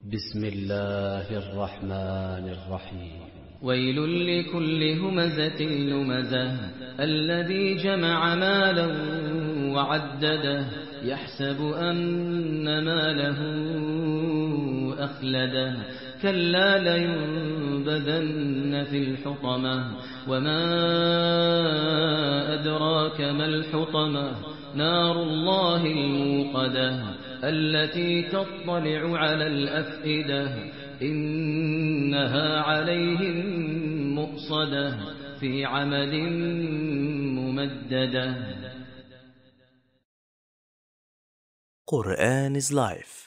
بسم الله الرحمن الرحيم. ويل لكل همزة لمزة الذي جمع مالا وعدده يحسب أن ماله أخلده كلا لينبذن في الحطمة وما أدراك ما الحطمة نار الله الموقدة التي تطلع على الأفئدة إنها عليهم مؤصدة في عمد ممددة. Quran is life.